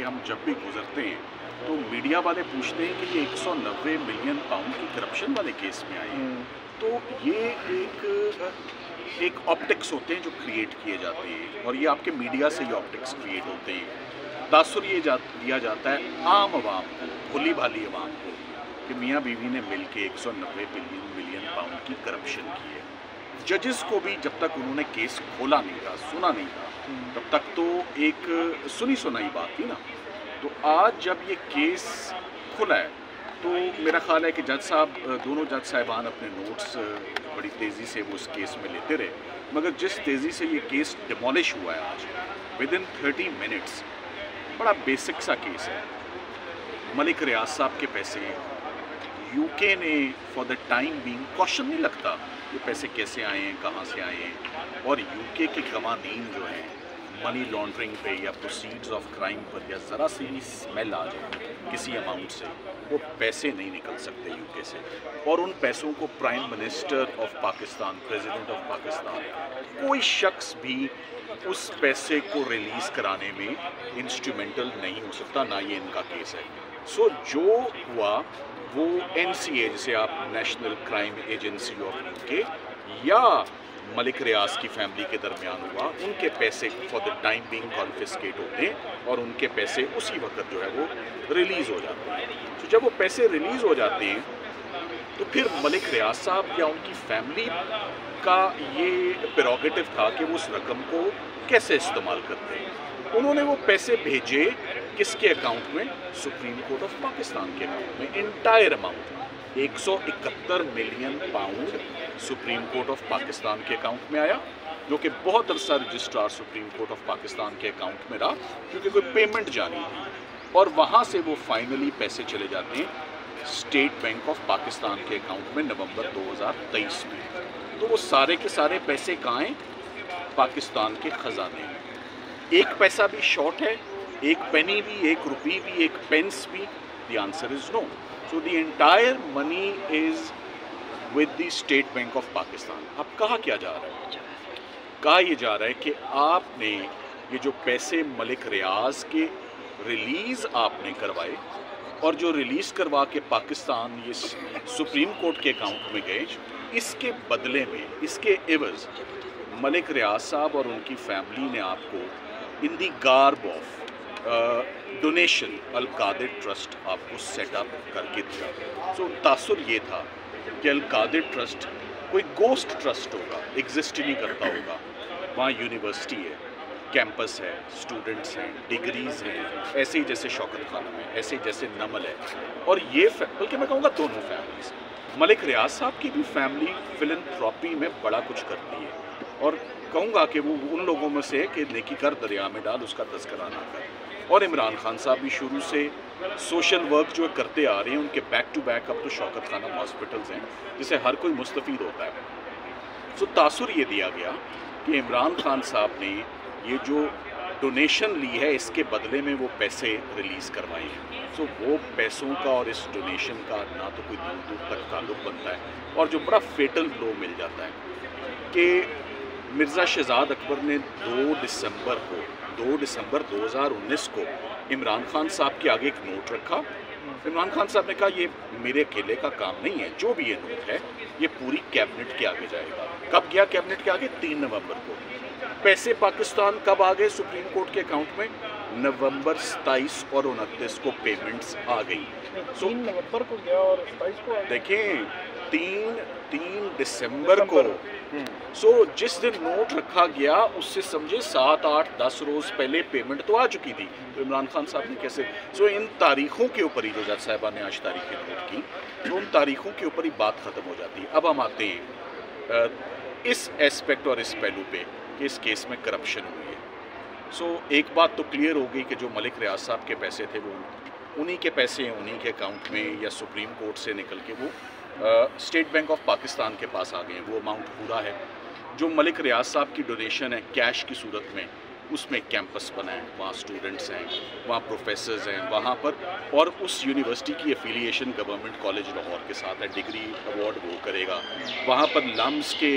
हम जब भी गुजरते हैं तो मीडिया वाले पूछते हैं कि ये 190 मिलियन पाउंड की करप्शन वाले केस में आए हैं। तो ये एक ऑप्टिक्स होते हैं जो क्रिएट किए जाते हैं, और ये आपके मीडिया से ये ऑप्टिक्स क्रिएट होते हैं। तासुर ये दिया जाता है आम आवाम को, भोली भाली आवाम को, कि मियाँ बीवी ने मिल के 190 मिलियन पाउंड की करप्शन की है। जजेस को भी जब तक उन्होंने केस खोला नहीं था, सुना नहीं था, तब तक तो एक सुनी सुनाई बात थी ना। तो आज जब ये केस खुला है तो मेरा ख्याल है कि जज साहब, दोनों जज साहिबान अपने नोट्स बड़ी तेज़ी से वो उस केस में लेते रहे, मगर जिस तेज़ी से ये केस डिमोलिश हुआ है आज, विदिन 30 मिनट्स, बड़ा बेसिक सा केस है। मलिक रियाज साहब के पैसे यूके ने for the time being question नहीं लगता ये पैसे कैसे आए हैं, कहाँ से आए हैं, और यूके के कवानीन जो हैं मनी लॉन्ड्रिंग पे या प्रोसीड्स ऑफ क्राइम पर या ज़रा सी भी स्मेल आ जाए किसी अमाउंट से, वो पैसे नहीं निकल सकते यूके से। और उन पैसों को prime minister of Pakistan, president of Pakistan, कोई शख्स भी उस पैसे को रिलीज़ कराने में इंस्ट्रूमेंटल नहीं हो सकता, ना ये इनका केस है। सो जो हुआ वो NCA, जिसे आप national crime agency of UK, या मलिक रियाज की फैमिली के दरमियान हुआ, उनके पैसे for the time being confiscate होते हैं और उनके पैसे उसी वक्त जो है वो रिलीज़ हो जाते हैं। तो जब वो पैसे रिलीज़ हो जाते हैं तो फिर मलिक रियाज साहब या उनकी फैमिली का ये प्रेरोगेटिव था कि वो उस रकम को कैसे इस्तेमाल करते हैं। उन्होंने वो पैसे भेजे किसके अकाउंट में? सुप्रीम कोर्ट ऑफ पाकिस्तान के अकाउंट में। Entire amount 171 million pound supreme court of Pakistan के अकाउंट में आया, जो कि बहुत अरसा registrar supreme court of Pakistan के अकाउंट में रहा, क्योंकि कोई पेमेंट जानी थी। और वहाँ से वो फाइनली पैसे चले जाते हैं स्टेट बैंक ऑफ पाकिस्तान के अकाउंट में नवंबर 2023 में। तो वो सारे के सारे पैसे कहाँ हैं? पाकिस्तान के ख़जाने में। एक पैसा भी शॉर्ट है, एक पेनी भी, एक रुपी भी, एक पेंस भी? The answer is no. So the entire money is with the state bank of Pakistan. अब कहा क्या जा रहा है? कहा ये जा रहा है कि आपने ये जो पैसे मलिक रियाज के रिलीज़ आपने करवाए, और जो रिलीज़ करवा के पाकिस्तान ये सुप्रीम कोर्ट के अकाउंट में गए, इसके बदले में, इसके एवज़ मलिक रियाज साहब और उनकी फैमिली ने आपको in the garb of donation Al Qadir trust आपको सेटअप करके दिया। सो तासुर ये था कि अल कादिर ट्रस्ट कोई गोस्ट ट्रस्ट होगा, एग्जिस्ट ही नहीं करता होगा। वहाँ यूनिवर्सिटी है, कैंपस है, स्टूडेंट्स हैं, डिग्रीज़ हैं, ऐसे ही जैसे शौकत खाना में, ऐसे ही जैसे नमल है। और ये बल्कि मैं कहूँगा दोनों फैमिलीज़, मलिक रियाज साहब की भी फैमिली फिलंथ्रॉपी में बड़ा कुछ करती है, और कहूँगा कि वो उन लोगों में से कि नेकी कर दरिया में डाल, उसका तज़किरा ना कर। और इमरान खान साहब भी शुरू से सोशल वर्क जो करते आ रहे हैं, उनके बैक टू बैक अब तो शौकत खाना हॉस्पिटल्स हैं जिसे हर कोई मुस्तफ़ीद होता है। सो तासुर ये दिया गया कि इमरान खान साहब ने ये जो डोनेशन ली है, इसके बदले में वो पैसे रिलीज़ करवाए हैं। सो वो पैसों का और इस डोनेशन का ना तो कोई दूर दूर तक ताल्लुक़ बनता है, और जो बड़ा फेटल ब्लो मिल जाता है कि मिर्ज़ा शहजाद अकबर ने 2 दिसंबर 2019 को इमरान खान साहब के आगे एक नोट रखा। इमरान खान साहब ने कहा ये मेरे अकेले का काम नहीं है, जो भी ये नोट है ये पूरी कैबिनेट के आगे जाएगा। कब गया कैबिनेट के आगे? 3 नवंबर को। पैसे पाकिस्तान कब आ गए सुप्रीम कोर्ट के अकाउंट में? नवंबर 27 और 29 को पेमेंट्स आ गई। 3 नवंबर को गया और 27 को देखें 3 दिसंबर को। सो जिस दिन नोट रखा गया उससे समझे 7, 8, 10 रोज़ पहले पेमेंट तो आ चुकी थी। तो इमरान खान साहब ने कैसे? सो इन तारीख़ों के ऊपर ही जो जज साहिबा ने आज तारीखें नोट की, तो उन तारीख़ों के ऊपर ही बात ख़त्म हो जाती है। अब हम आते हैं इस एस्पेक्ट और इस पहलू पे कि इस केस में करप्शन हुई है। सो एक बात तो क्लियर हो गई कि जो मलिक रियाज साहब के पैसे थे वो उन्हीं के पैसे हैं, उन्हीं के अकाउंट में, या सुप्रीम कोर्ट से निकल के वो स्टेट बैंक ऑफ पाकिस्तान के पास आ गए हैं। वो अमाउंट पूरा है। जो मलिक रियाज साहब की डोनेशन है कैश की सूरत में, उसमें कैंपस बना है, वहाँ स्टूडेंट्स हैं, वहाँ प्रोफेसर्स हैं वहाँ पर, और उस यूनिवर्सिटी की एफिलिएशन गवर्नमेंट कॉलेज लाहौर के साथ है, डिग्री अवार्ड वो करेगा। वहाँ पर लम्स के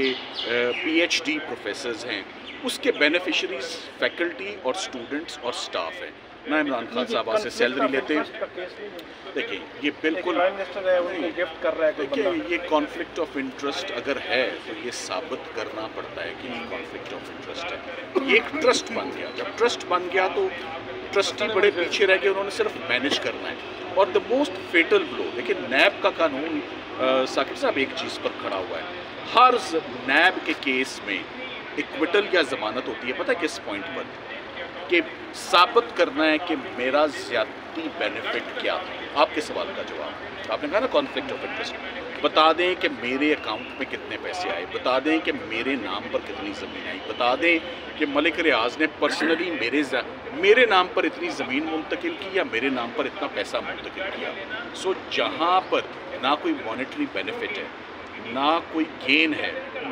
PhD प्रोफेसर्स हैं, उसके बेनिफिशरीज फैकल्टी और स्टूडेंट्स और स्टाफ हैं। ना इमरान खान साहब आज से सैलरी लेते हैं। देखिए ये बिल्कुल प्राइम मिनिस्टर है, उनको गिफ्ट कर रहा है कोई बंदा। देखिए ये कॉन्फ्लिक्ट ऑफ इंटरेस्ट अगर है तो ये साबित करना पड़ता है कि कॉन्फ्लिक्ट ऑफ इंटरेस्ट है। ये एक ट्रस्ट बन गया, जब ट्रस्ट बन गया तो ट्रस्टी बड़े पीछे रह गए, उन्होंने सिर्फ मैनेज करना है। और द मोस्ट फेटल ब्लो, देखिए नैब का कानून साकिब साहब एक चीज़ पर खड़ा हुआ है, हर नैब के केस में इक्विटल या जमानत होती है, पता है किस पॉइंट पर, कि साबित करना है कि मेरा ज़्यादती बेनिफिट क्या था। आपके सवाल का जवाब आपने कहा ना कॉन्फ्लिक्ट ऑफ इंटरेस्ट, बता दें कि मेरे अकाउंट में कितने पैसे आए, बता दें कि मेरे नाम पर कितनी ज़मीन आई, बता दें कि मलिक रियाज ने पर्सनली मेरे नाम पर इतनी ज़मीन मुंतकिल की या मेरे नाम पर इतना पैसा मुंतकिल किया। सो जहाँ पर ना कोई मॉनेटरी बेनिफिट है ना कोई गेन है,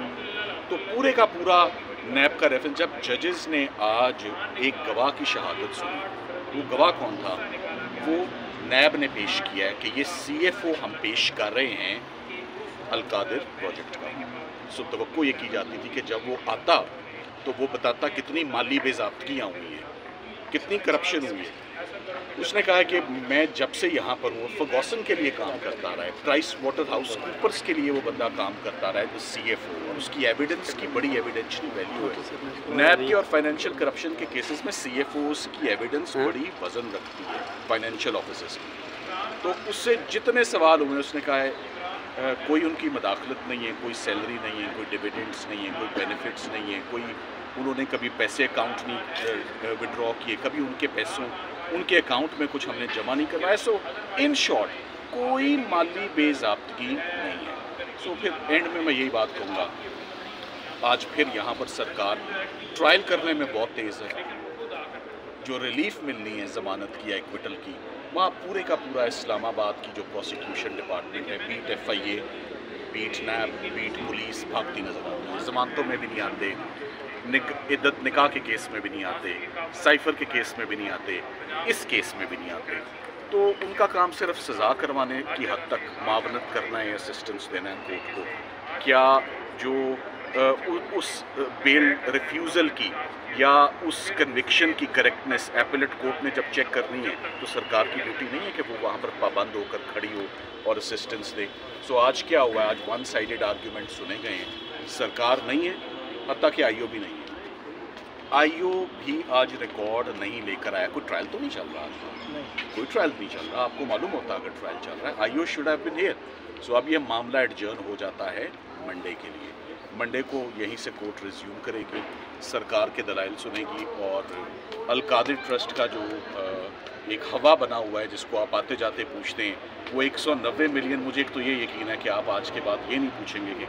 तो पूरे का पूरा नैब का रेफरेंस। जब जजेस ने आज एक गवाह की शहादत सुनी, वो गवाह कौन था, वो नैब ने पेश किया है कि ये CFO हम पेश कर रहे हैं अलकादिर प्रोजेक्ट का। सो तवक्को ये की जाती थी कि जब वो आता तो वो बताता कितनी माली बेज़ाब्तगियाँ हुई हैं, कितनी करप्शन हुई है। उसने कहा कि मैं जब से यहाँ पर हूँ फर्गूसन के लिए काम करता रहा है, प्राइस वाटर हाउस कूपर्स के लिए वो बंदा काम करता रहा है, तो CFO, और उसकी एविडेंस की बड़ी एविडेंशियल वैल्यू है। नैब के और फाइनेंशियल करप्शन के केसेस में CFOs की एविडेंस बड़ी वजन रखती है फाइनेंशियल ऑफिसर्स की। तो उससे जितने सवाल हुए उसने कहा है कोई उनकी मदाखलत नहीं है, कोई सैलरी नहीं है, कोई डिविडेंड्स नहीं है, कोई बेनिफिट्स नहीं है, कोई उन्होंने कभी पैसे अकाउंट नहीं विड्रॉ किए, कभी उनके पैसों उनके अकाउंट में कुछ हमने जमा नहीं करवाया। सो इन शॉर्ट कोई माली बेज़ाब्तगी नहीं है। सो फिर एंड में मैं यही बात कहूँगा, आज फिर यहाँ पर सरकार ट्रायल करने में बहुत तेज़ है। जो रिलीफ मिलनी है ज़मानत की या इक्विटल की, वहाँ पूरे का पूरा इस्लामाबाद की जो प्रोसिक्यूशन डिपार्टमेंट है, be it FIA, be it NAB, be it police भागती नज़र आती है। ज़मानतों में भी नहीं आते, इद्दत निकाह के केस में भी नहीं आते, साइफर के केस में भी नहीं आते, इस केस में भी नहीं आते। तो उनका काम सिर्फ सज़ा करवाने की हद तक मावनत करना है, असिस्टेंस देना है कोर्ट को। क्या जो उस बेल रिफ्यूज़ल की या उस कन्विक्शन की करेक्टनेस एपेलेट कोर्ट ने जब चेक करनी है, तो सरकार की ड्यूटी नहीं है कि वो वहाँ पर पाबंद होकर खड़ी हो और असिस्टेंस दे। सो आज क्या हुआ है, आज वन साइडेड आर्ग्यूमेंट सुने गए हैं, सरकार नहीं है, हत्ता कि IO भी नहीं है। IO भी आज रिकॉर्ड नहीं लेकर आया। कोई ट्रायल तो नहीं चल रहा, कोई ट्रायल नहीं चल रहा। आपको मालूम होता अगर ट्रायल चल रहा है, IO should have been here. So अब ये मामला एडजर्न हो जाता है मंडे के लिए। मंडे को यहीं से कोर्ट रिज्यूम करेगी, सरकार के दलाइल सुनेगी, और अलकादिर ट्रस्ट का जो एक हवा बना हुआ है जिसको आप आते जाते पूछते हैं, वो 190 मिलियन, मुझे एक तो ये यकीन है कि आप आज के बाद ये नहीं पूछेंगे कि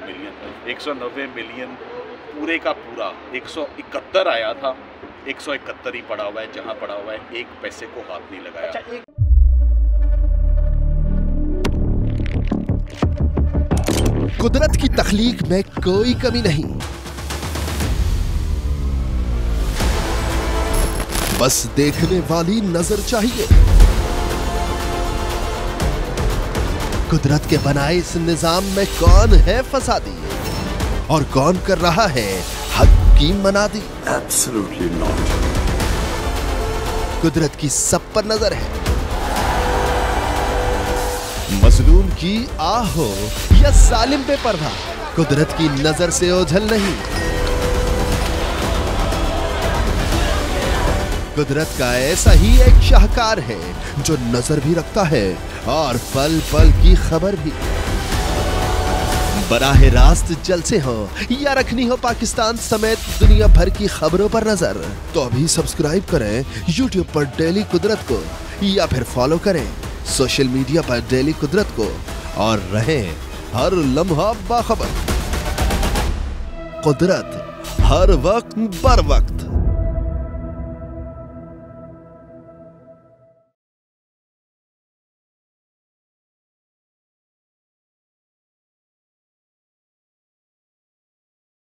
190 मिलियन पूरे का पूरा 171 आया था, 171 ही पड़ा हुआ है, जहाँ पड़ा हुआ है एक पैसे को हाथ नहीं लगाया। कुदरत की तख्लीक में कोई कमी नहीं, बस देखने वाली नजर चाहिए। कुदरत के बनाए इस निजाम में कौन है फसादी और कौन कर रहा है हक की मनादी? Absolutely not. कुदरत की सब पर नजर है, मजलूम की आह हो या जालिम पे परवाह, कुदरत की नजर से ओझल नहीं। कुदरत का ऐसा ही एक शाहकार है जो नजर भी रखता है और पल पल की खबर भी। बराह रास्त जलसे हो या रखनी हो पाकिस्तान समेत दुनिया भर की खबरों पर नजर, तो अभी सब्सक्राइब करें YouTube पर डेली कुदरत को, या फिर फॉलो करें सोशल मीडिया पर डेली कुदरत को, और रहें हर लम्हा बाखबर। कुदरत हर वक्त बर वक्त।